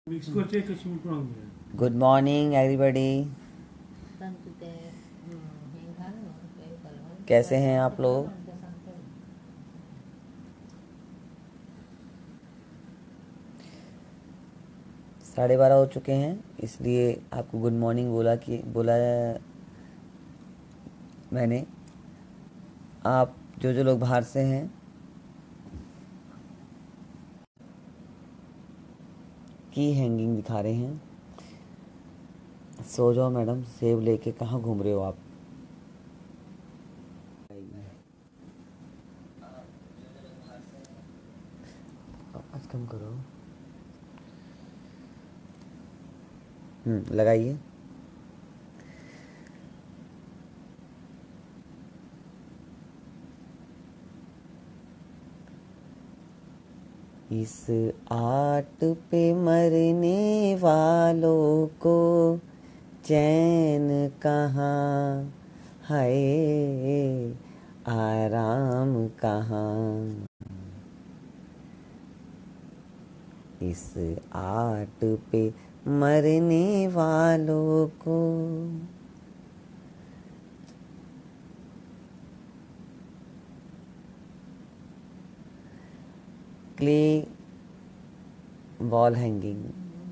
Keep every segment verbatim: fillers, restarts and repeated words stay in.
Good morning everybody. कैसे हैं आप लोग? साढ़े बारह हो चुके हैं, इसलिए आपको गुड मॉर्निंग बोला कि बोला मैंने। आप जो जो लोग बाहर से हैं की हैंगिंग दिखा रहे हैं, सो जाओ मैडम। सेब लेके कहाँ घूम रहे हो आप? आज कम करो। हम्म लगाइए। इस आट पे मरने वालों को चैन कहाँ है, आराम कहाँ। इस आट पे मरने वालों को। क्ले वॉल हैंगिंग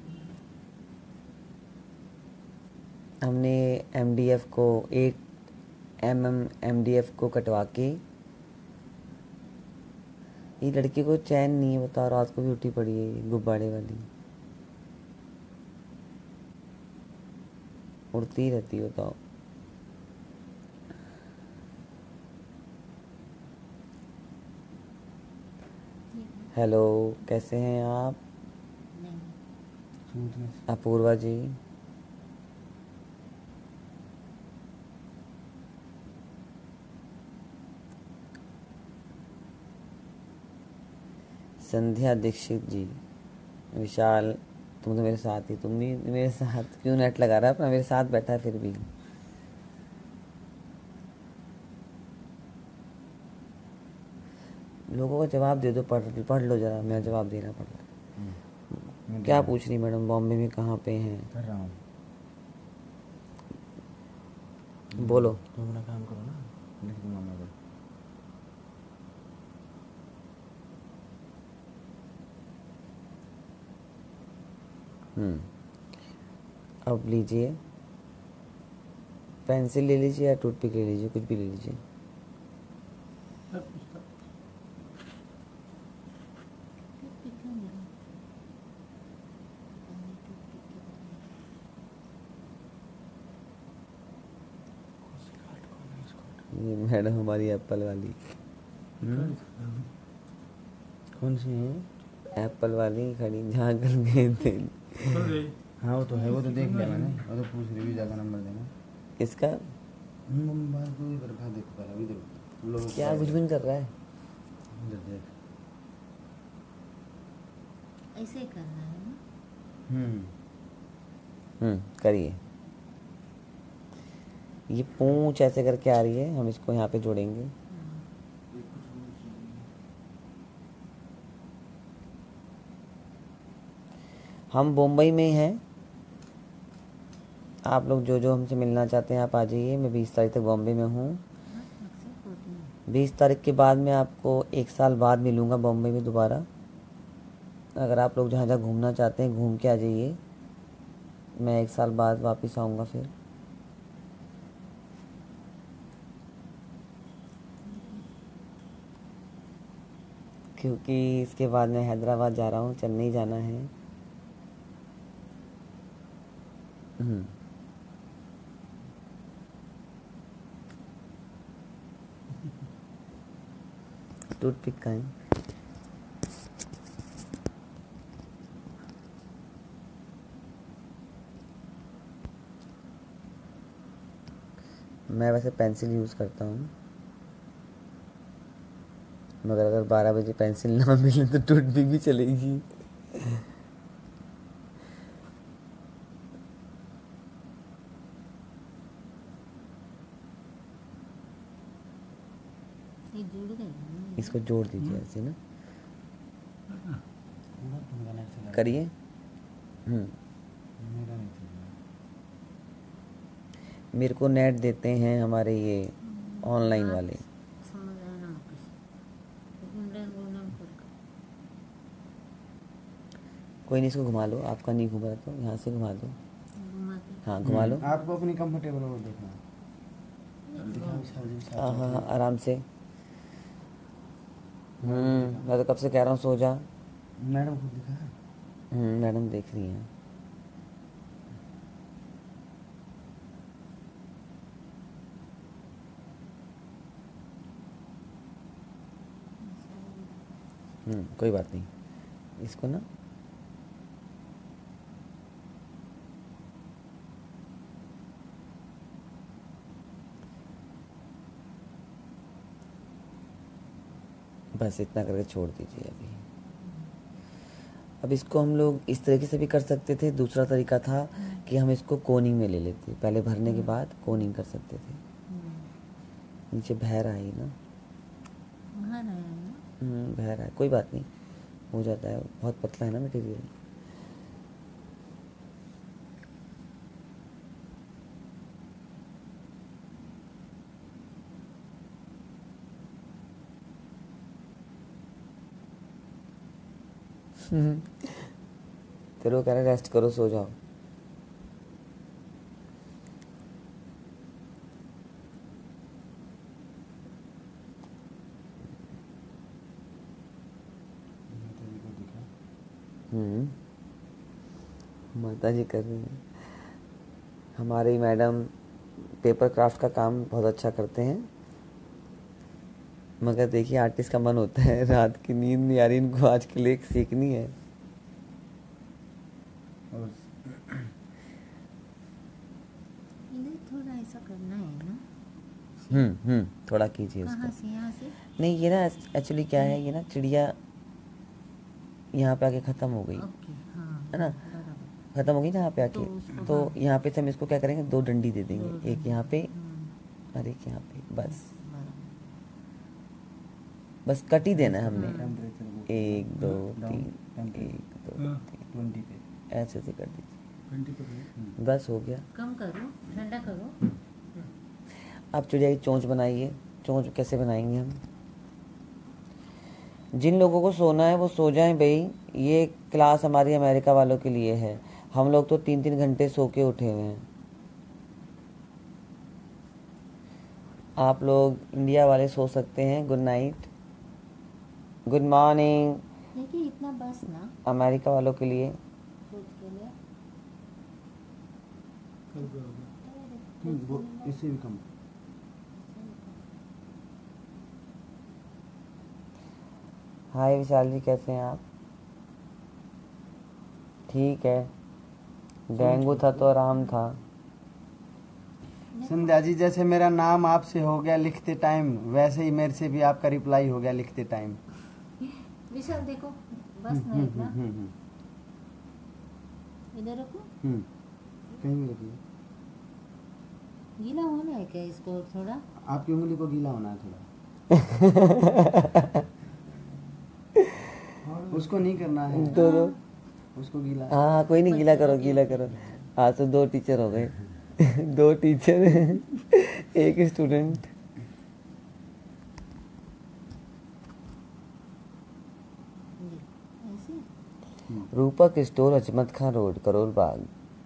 हमने एमडीएफ को एक एम एम एमडीएफ को कटवा के, ये लड़की को चैन नहीं है बताओ, रात को भी उठी पड़ी है गुब्बारे वाली, उड़ती रहती है बताओ। हेलो, कैसे हैं आप? अपूर्वा जी, संध्या दीक्षित जी, विशाल, तुम तो मेरे साथ ही, तुम भी मेरे साथ क्यों नेट लगा रहा है अपना? मेरे साथ बैठा है फिर भी। लोगों को जवाब दे दो, पढ़ पढ़ लो जरा, मैं जवाब देना पड़ रहा। क्या पूछ रही मैडम? बॉम्बे में कहाँ पे हैं? कर रहा हूँ। बोलो। तुम अपना काम करो ना, लिख दूंगा मैं को। हम्म अब लीजिए, पेंसिल ले लीजिए या टूथपिक ले लीजिए, कुछ भी ले लीजिए। ये मैडम हमारी एप्पल वाली। कौन सी है? एप्पल वाली खड़ी जहाँ कर गए थे। हाँ वो तो है, वो तो देख लिया मैंने, वो तो पूछ रही वीजा का नंबर देना। किसका? मोबाइल को ही रखा, देखो पहले अभी देखो लोग क्या गुजबिन कर रहा है? इधर देख, ऐसे ही करना है ना। हम्म हम्म करिए। ये पूंछ ऐसे करके आ रही है, हम इसको यहाँ पे जोड़ेंगे। हम बम्बई में हैं, आप लोग जो जो हमसे मिलना चाहते हैं आप आ जाइए। मैं बीस तारीख तक बॉम्बे में हूँ। बीस तारीख के बाद मैं आपको एक साल बाद मिलूँगा बॉम्बे में दोबारा। अगर आप लोग जहाँ जहाँ घूमना चाहते हैं घूम के आ जाइए, मैं एक साल बाद वापस आऊँगा फिर। क्योंकि इसके बाद मैं हैदराबाद जा रहा हूँ, चेन्नई जाना है। हम्म टूथपिक का है। मैं वैसे पेंसिल यूज़ करता हूँ, मगर अगर बारह बजे पेंसिल ना मिले तो टूथपिक भी चलेगी। ये जुड़ गए ना। इसको जोड़ दीजिए ऐसे ना, करिए। हम्म, मेरा नहीं चल रहा। मेरे को नेट देते हैं हमारे ये ऑनलाइन बात वाले। समझ आया ना कुछ गुंडन गुंडन करके कोई नहीं, इसको घुमा लो, आपका नहीं घुमा तो यहाँ से घुमा दो। घुमा के हाँ घुमा लो। आपको अपनी कंफर्टेबल वो देखना है। दिखाओ विशाल जी, साथ हाँ हाँ साथ हाँ, आराम से। हम्म, मैं तो कब से कह रहा हूँ सो जा। मैडम को दिखा है। हम्म, मैडम देख रही हैं। हम्म, कोई बात नहीं, इसको ना बस इतना करके छोड़ दीजिए अभी। अब इसको हम लोग इस तरीके से भी कर सकते थे। दूसरा तरीका था कि हम इसको कोनिंग में ले लेते, पहले भरने के बाद कोनिंग कर सकते थे। नीचे बह रहा है ना। वहाँ रहा है ना हम्म, बह रहा है, कोई बात नहीं, हो जाता है, बहुत पतला है ना मटेरियल। तेरे को कह रहा रेस्ट करो, सो जाओ। माता जी को दिखा। हम्म, माता जी कर रही हैं। हमारी मैडम पेपर क्राफ्ट का काम बहुत अच्छा करते हैं, मगर देखिए आर्टिस्ट का मन होता है रात की नींद नहीं आ रही, इनको आज के लिए सीखनी है। और इधर थोड़ा ऐसा करना है ना हम्म हम्म, थोड़ा कीजिए कहाँ उसको। से यहाँ से नहीं, ये ना एक्चुअली क्या है, ये ना चिड़िया यहाँ पे आके ख़त्म हो गई ओके हाँ है ना, बराबर ख़त्म हो गई ना यहाँ पे तो आके। उसको तो हाँ यहाँ पे से हम इसको क्या करेंगे, दो डंडी दे दो देंगे, एक डंडी, यहाँ पे हम्म, और एक यहाँ पे, बस बराबर बस कट ही देना है हमने। टेम्परेचर वो एक दो डाउन तीन, टेम्परेचर एक दो तीन, ट्वेंटी पे ऐसे से कर दीजिए, ट्वेंटी पे करो। बस हो गया। कम करो ठंडा करो आप चिड़िया की चोंच बनाइए। चोंच कैसे बनाएंगे हम? जिन लोगों को सोना है वो सो जाएं भाई, ये क्लास हमारी अमेरिका वालों के लिए है। हम लोग तो तीन तीन घंटे सो के उठे हुए हैं। आप लोग इंडिया वाले सो सकते हैं। Good night, good morning. देखिए इतना बस ना अमेरिका वालों के लिए खुद के लिए हम्म, वो इससे भी कम। हाय विशाल जी, कैसे हैं आप? ठीक है, डेंगू था तो आराम था। संध्या जी, जैसे मेरा नाम आपसे हो गया लिखते टाइम, वैसे ही मेरे से भी आपका रिप्लाई हो गया लिखते टाइम। विशाल देखो बस ना इतना इधर रखो कहीं भी रखिए। गीला होना है क्या इसको थोड़ा आपकी उंगली को गीला होना है थोड़ा। उसको नहीं करना है, दो दो, उसको गीला। हाँ कोई नहीं, गीला करो गीला करो। आज तो दो टीचर हो गए। दो टीचर एक स्टूडेंट। ऐसे रूपक स्टोर, अजमत खान रोड, करोल बाग।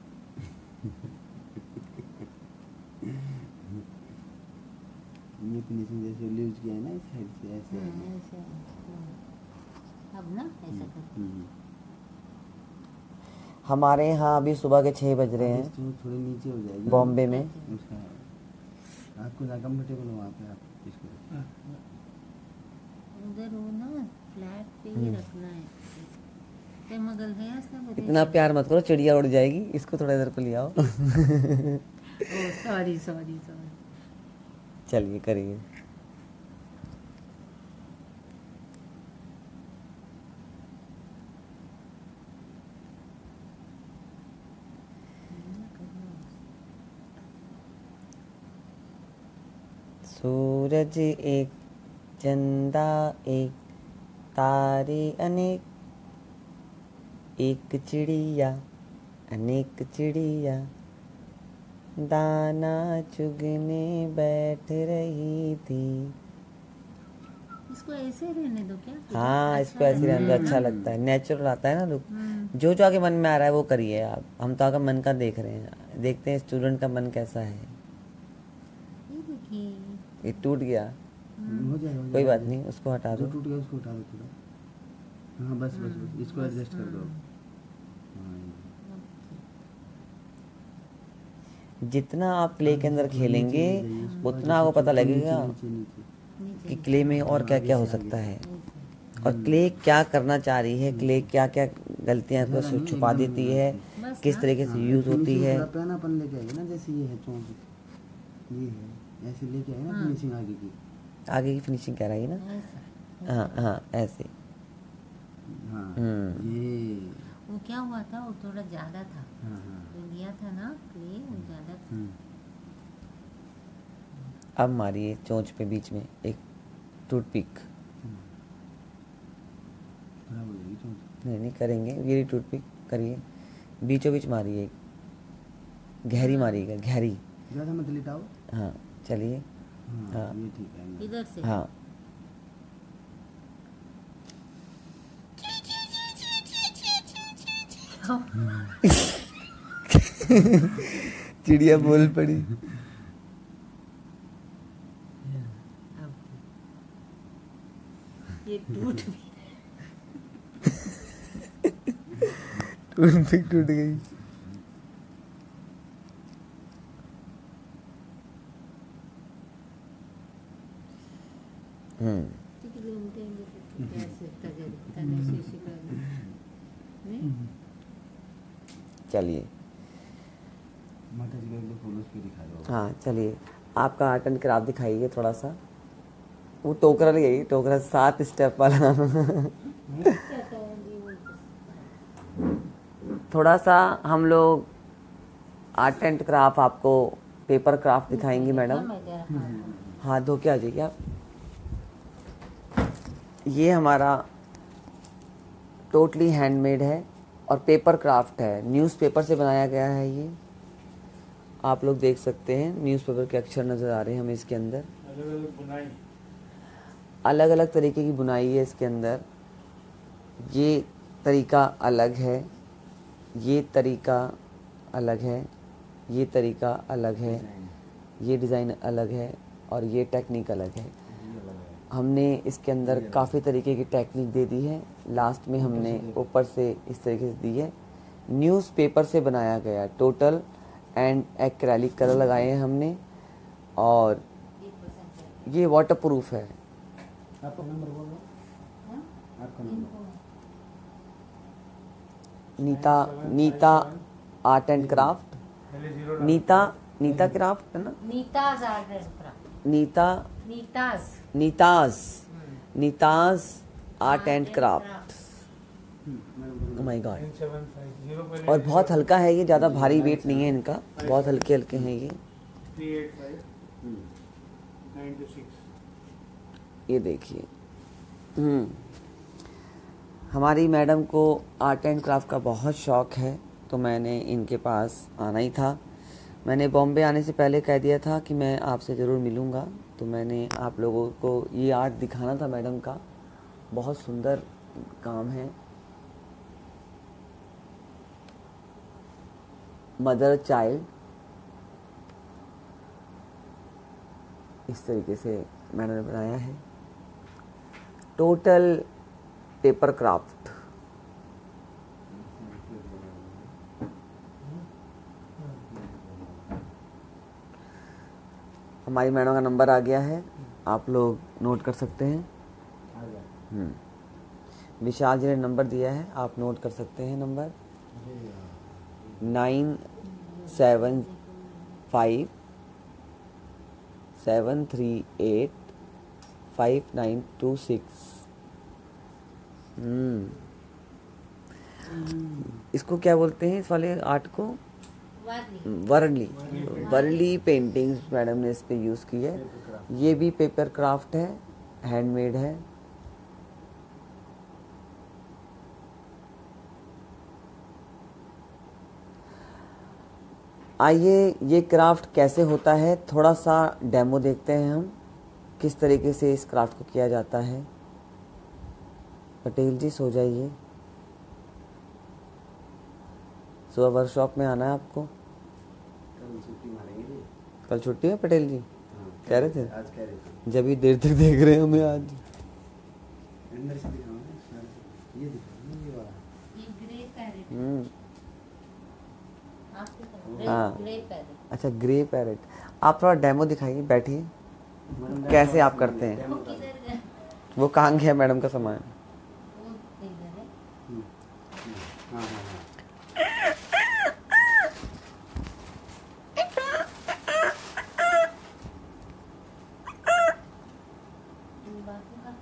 ये फिनिशिंग जैसे यूज किया है ना इस साइड से ऐसे। हाँ, ऐसे हाँ। अब ना ऐसा कर हम्म। हमारे यहाँ अभी सुबह के छः बज रहे आप हैं इसको थोड़ी नीचे हो जाएगी बॉम्बे में। उसका। आपको जहाँ कंफर्टेबल हो वहाँ पे आप इसको रखिए। उधर वो ना फ्लैट पे ही रखना है ते मगल है ऐसा बोले इतना प्यार मत करो, चिड़िया उड़ जाएगी। इसको थोड़ा इधर को ले आओ। ओ सॉरी सॉरी सॉरी चलिए करिए। सूरज एक, चंदा एक, तारे अनेक, एक चिड़िया अनेक चिड़िया दाना चुगने बैठ रही थी। इसको ऐसे रहने दो क्या? हाँ, अच्छा इसको ऐसे रहने दो, अच्छा लगता है, नेचुरल आता है ना लुक। जो जो आगे मन में आ रहा है वो करिए आप, हम तो आगे मन का देख रहे हैं, देखते हैं स्टूडेंट का मन कैसा है। ये देखिए ये टूट गया, हो जाएगा, हो कोई जाएगा। बात नहीं, उसको हटा जो दो। टूट गया उसको उठा दो थोड़ा। हाँ बस बस बस इसको एडजस्ट कर दो। हाँ, जितना आप क्ले के अंदर खेलेंगे नीचे ले जाइए उसको, उतना आपको पता नीचे, लगेगा नीचे नीचे नीचे कि क्ले में और क्या क्या हो सकता है, और क्ले क्या करना चाह रही है, क्ले क्या क्या गलतियां आपको ज़्यादा नहीं, छुपा एकदम देती है, बस किस ना। तरीके से हाँ, यूज होती फिनिशिंग है। थोड़ा पैनापन लेके आइए ना, जैसे ये है चौंक, ये है ऐसे लेके आइए ना फिनिशिंग आगे की। आगे की फिनिशिंग कह रही है ना, ऐसा हाँ हाँ ऐसे। हाँ हम्म। ये वो क्या हुआ था, वो थोड़ा ज्यादा था, हाँ हाँ जो लिया था ना क्ले वो ज्यादा था। हम्म, अब मारिए चोंच पे बीच में एक टूथपिक। खराब हो जाएगी चौंक। नहीं नहीं करेंगे, ये टूथपिक करिए, बीचों बीच मारिए, एक गहरी मारिएगा, गहरी। ज़्यादा मत लिटाओ। हाँ चलिए, हाँ हाँ ये ठीक है। इधर से हाँ। चिड़िया बोल पड़ी। अब ये टूट भी टूथपिक टूट गई। हम्म। कैसे तगड़ तने शीशी का नहीं चलिए, माता जी का एक दो फूल उस पे दिखा दो। हाँ चलिए, आपका आर्ट एंड क्राफ्ट दिखाइए थोड़ा सा। वो टोकरा ले आइए, टोकरा सात स्टेप वाला। थोड़ा सा हम लोग आर्ट एंड क्राफ्ट आपको पेपर क्राफ्ट दिखाएंगे मैडम। हाथ धो के आ जाइए आप। ये हमारा टोटली हैंडमेड है और पेपर क्राफ्ट है, न्यूज़पेपर से बनाया गया है। ये आप लोग देख सकते हैं, न्यूज़पेपर के अक्षर नज़र आ रहे हैं हमें इसके अंदर। अलग अलग बुनाई, अलग अलग तरीके की बुनाई है इसके अंदर। ये तरीका अलग है, ये तरीका अलग है, ये तरीका अलग है, ये डिज़ाइन अलग है, और ये टेक्निक अलग है। हमने इसके अंदर काफ़ी तरीके की टेक्निक दे दी है। लास्ट में हमने ऊपर से इस तरीके से दी है। न्यूज़पेपर से बनाया गया टोटल एंड एक्रेलिक कलर लगाए हैं हमने, और ये वाटरप्रूफ है। आपका नंबर बोलो। आपका number Neeta Neeta art and craft, Neeta Neeta craft है ना, Neeta's art and craft Neeta Neeta's Neeta's Neeta's art and craft. Oh my god. और बहुत हल्का है ये, ज़्यादा भारी वेट नहीं है इनका, बहुत हल्के हल्के हैं ये। ये देखिए, हम्म हमारी मैडम को आर्ट एंड क्राफ्ट का बहुत शौक़ है, तो मैंने इनके पास आना ही था। मैंने बॉम्बे आने से पहले कह दिया था कि मैं आपसे ज़रूर मिलूँगा, तो मैंने आप लोगों को ये आर्ट दिखाना था मैडम का। बहुत सुंदर काम है। मदर चाइल्ड, इस तरीके से मैडम ने बनाया है। Total paper craft. हमारी मैडम का नंबर आ गया है, आप लोग नोट कर सकते हैं। हम्म विशाल जी ने नंबर दिया है, आप नोट कर सकते हैं number. Nine seven five seven three eight five nine two six. हम्म इसको क्या बोलते हैं इस वाले आर्ट को? वर्ली। वर्ली पेंटिंग्स मैडम ने इस पे यूज़ की है। ये भी पेपर क्राफ्ट है, हैंडमेड है। आइए ये क्राफ्ट कैसे होता है थोड़ा सा डेमो देखते हैं हम, किस तरीके से इस क्राफ्ट को किया जाता है। पटेल जी सो जाइए, सुबह वर्कशॉप में आना है आपको। कल छुट्टी मारेंगे। कल छुट्टी है पटेल जी? हाँ, कह रहे थे, आज कह रहे थे। जब भी देर तक देख रहे हैं हमें आज। अंदर से दिखाओ ना, ये दिखाओ ना, ये वाला। ये ग्रे पैरेट हम्म, आपके तरफ हाँ। ग्रे ग्रे पैरेट अच्छा ग्रे पैरेट, आप थोड़ा डेमो दिखाइए, बैठिए। मैडम, कैसे आप करते हैं? वो किधर गया? वो कहाँ गया मैडम का सामान? वो इधर है। हम्म, हम्म, हाँ हाँ हाँ। बाकी का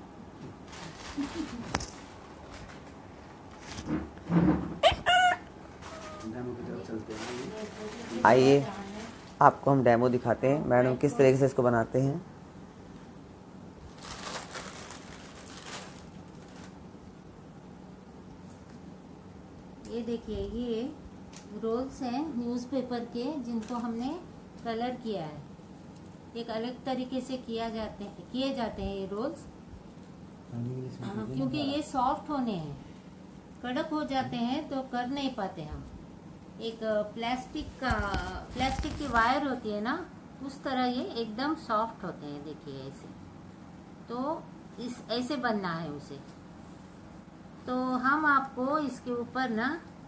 डेमो की तरफ चलते हैं। आइए आपको हम डेमो दिखाते हैं मैडम किस तरीके से इसको बनाते हैं। ये देखिए, ये रोल्स हैं न्यूज़पेपर के, जिनको हमने कलर किया है। एक अलग तरीके से किया जाते हैं किए जाते हैं ये रोल्स, हाँ, क्योंकि ये सॉफ्ट होने हैं। कड़क हो जाते हैं तो कर नहीं पाते हम। एक प्लास्टिक का प्लास्टिक की वायर होती है ना, उस तरह ये एकदम सॉफ्ट होते हैं। देखिए ऐसे, तो इस ऐसे बनना है उसे। तो हम आपको इसके ऊपर ना,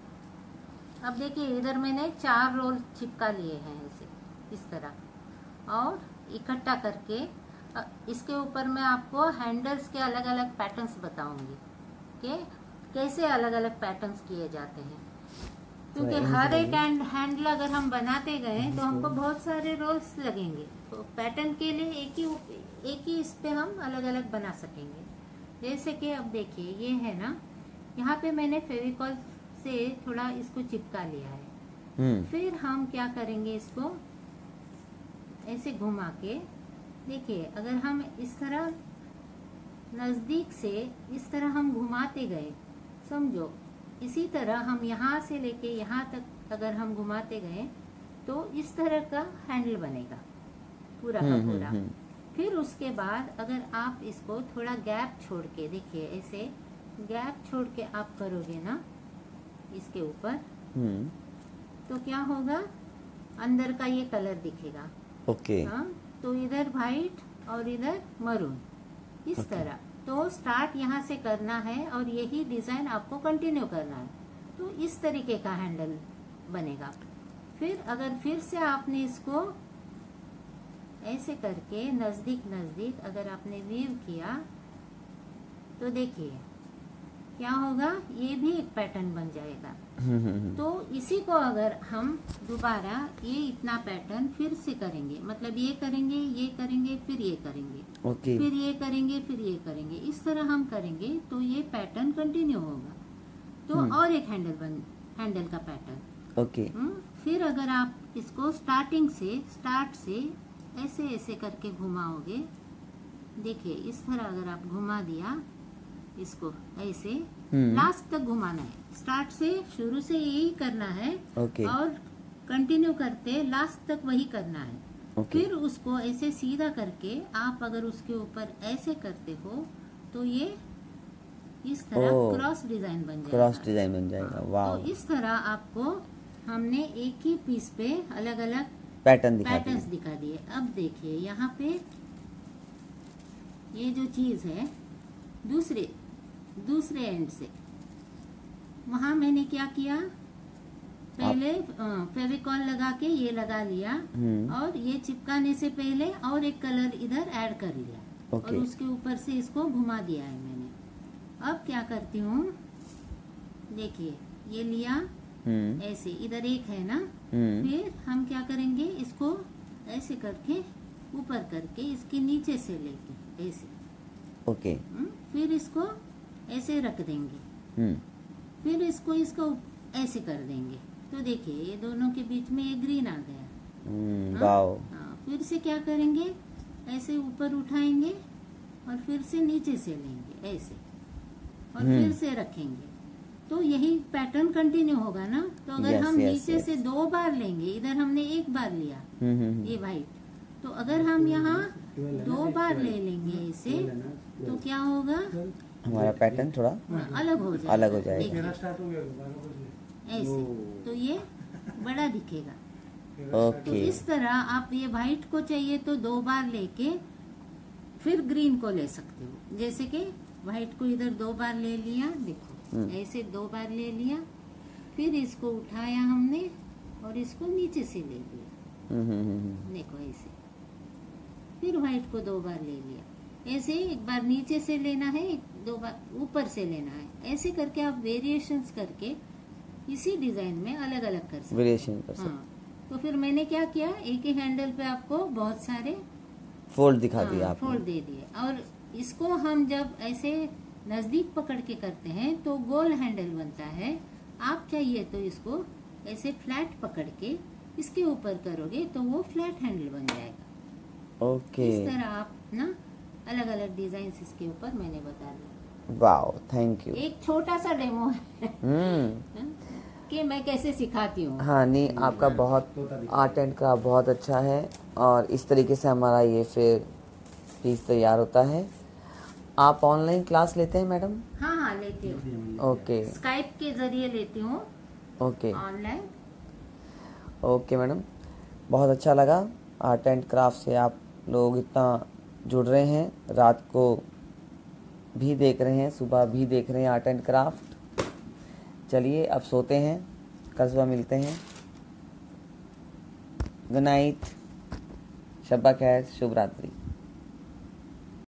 अब देखिए इधर मैंने चार रोल चिपका लिए हैं ऐसे, इस तरह, और इकट्ठा करके अ, इसके ऊपर मैं आपको हैंडल्स के अलग अलग पैटर्न्स बताऊंगी कि कैसे अलग अलग पैटर्न्स किए जाते हैं। क्योंकि हर एक हैंड हैंडल अगर हम बनाते गए तो हमको बहुत सारे रोल्स लगेंगे, तो पैटर्न के लिए एक ही एक ही इस पे हम अलग अलग बना सकेंगे। जैसे कि अब देखिए ये है ना, यहाँ पे मैंने फेविकॉल से थोड़ा इसको चिपका लिया है। हम्म, फिर हम क्या करेंगे, इसको ऐसे घुमा के देखिए, अगर हम इस तरह नजदीक से इस तरह हम घुमाते गए, समझो इसी तरह हम यहाँ से लेके यहाँ तक अगर हम घुमाते गए तो इस तरह का हैंडल बनेगा पूरा का हम्म, पूरा। हम्म, फिर उसके बाद अगर आप इसको थोड़ा गैप छोड़ के, देखिए ऐसे गैप छोड़ के आप करोगे ना इसके ऊपर, हम्म, तो क्या होगा, अंदर का ये कलर दिखेगा। ओके, हाँ, तो इधर वाइट और इधर मरून, इस Okay. तरह। तो स्टार्ट यहाँ से करना है और यही डिजाइन आपको कंटिन्यू करना है, तो इस तरीके का हैंडल बनेगा। फिर अगर फिर से आपने इसको ऐसे करके नजदीक नजदीक अगर आपने वीव किया तो देखिए क्या होगा, ये भी एक पैटर्न बन जाएगा। हम्म, हम्म, हम्म, तो इसी को अगर हम दोबारा ये इतना पैटर्न फिर से करेंगे, मतलब ये करेंगे, ये करेंगे, फिर ये करेंगे, ओके, फिर ये करेंगे, फिर ये करेंगे, इस तरह हम करेंगे तो ये पैटर्न कंटिन्यू होगा। तो हम्म। और एक हैंडल बन हैंडल का पैटर्न। ओके, हम्म, फिर अगर आप इसको स्टार्टिंग से स्टार्ट से ऐसे ऐसे करके घुमाओगे, देखिए इस तरह अगर आप घुमा दिया इसको ऐसे, हम्म। लास्ट तक घुमाना है। स्टार्ट से शुरू से यही करना है ओके, और कंटिन्यू करते लास्ट तक वही करना है। ओके, फिर उसको ऐसे सीधा करके आप अगर उसके ऊपर ऐसे करते हो तो ये इस तरह ओह, क्रॉस डिजाइन बन जाएगा। क्रॉस डिजाइन बन जाएगा, वाह, तो इस तरह आपको हमने एक ही पीस पे अलग अलग पैटर्न दिखा पैटर्न्स दिए। दिखा दिए। अब देखिए यहाँ पे ये जो चीज है दूसरे दूसरे एंड से, वहां मैंने क्या किया, पहले फेविकॉल लगा के ये लगा लिया हम्म, और ये चिपकाने से पहले और एक कलर इधर ऐड कर लिया और ओके, उसके ऊपर से इसको घुमा दिया है मैंने। अब क्या करती हूँ, देखिए ये लिया हम्म, ऐसे, इधर एक है ना, हम्म, फिर हम क्या करेंगे, इसको ऐसे करके ऊपर करके इसके नीचे से लेके ऐसे, ओके, हम्म, फिर इसको ऐसे रख देंगे, हम्म, फिर इसको इसको ऐसे कर देंगे। तो देखिए ये दोनों के बीच में ये ग्रीन आ गया। हम्म, हाँ? वाओ, हाँ, फिर से क्या करेंगे, ऐसे ऊपर उठाएंगे और फिर से नीचे से लेंगे ऐसे और हम्म। फिर से रखेंगे। तो यही पैटर्न कंटिन्यू होगा ना। तो अगर Yes, हम yes, नीचे yes. से दो बार लेंगे, इधर हमने एक बार लिया हम्म हम्म ये व्हाइट, तो अगर हम यहाँ दो बार ले लेंगे इसे तो क्या होगा, हमारा पैटर्न थोड़ा अलग हो जाएगा। अलग हो जाएगा। देखिए, ऐसे तो ये बड़ा दिखेगा। तो ओके इस तरह आप ये व्हाइट को चाहिए तो दो बार लेके फिर ग्रीन को ले सकते हो। जैसे कि व्हाइट को इधर दो बार ले लिया, देखो हम्म। ऐसे दो बार ले लिया, फिर इसको उठाया हमने और इसको नीचे से ले लिया, हम्म हम्म हम्म देखो ऐसे। फिर व्हाइट को दो बार ले लिया, ऐसे एक बार नीचे से लेना है, एक दो बार ऊपर से लेना है। ऐसे करके आप वेरिएशंस करके इसी डिजाइन में अलग अलग कर सकते वेरिएशन कर हैं। सकते हाँ, तो फिर मैंने क्या किया, एक ही हैंडल पे आपको बहुत सारे फोल्ड दिखा दिया हाँ, आपने। फोल्ड दे दिए। और इसको हम जब ऐसे नजदीक पकड़ के करते हैं तो गोल हैंडल बनता है। आप चाहिए तो इसको ऐसे फ्लैट पकड़ के इसके ऊपर करोगे तो वो फ्लैट हैंडल बन जाएगा। ओके इस तरह आप ना अलग अलग डिजाइन इसके ऊपर मैंने बता दिया। Wow thank you. एक छोटा सा डेमो है हम्म कि मैं कैसे सिखाती हूँ। हाँ नहीं, आपका बहुत आर्ट एंड क्राफ्ट बहुत अच्छा है और इस तरीके से हमारा ये फिर पीस तैयार होता है। आप ऑनलाइन क्लास लेते हैं मैडम? हाँ हाँ लेती हूँ, ओके स्काइप के जरिए लेती हूँ ओके ऑनलाइन। ओके मैडम, बहुत अच्छा लगा। आर्ट एंड क्राफ्ट से आप लोग इतना जुड़ रहे हैं, रात को भी देख रहे हैं, सुबह भी देख रहे हैं आर्ट एंड क्राफ्ट। चलिए अब सोते हैं, कल सुबह मिलते हैं। गुड नाइट, शब्बा खैर, शुभ रात्रि।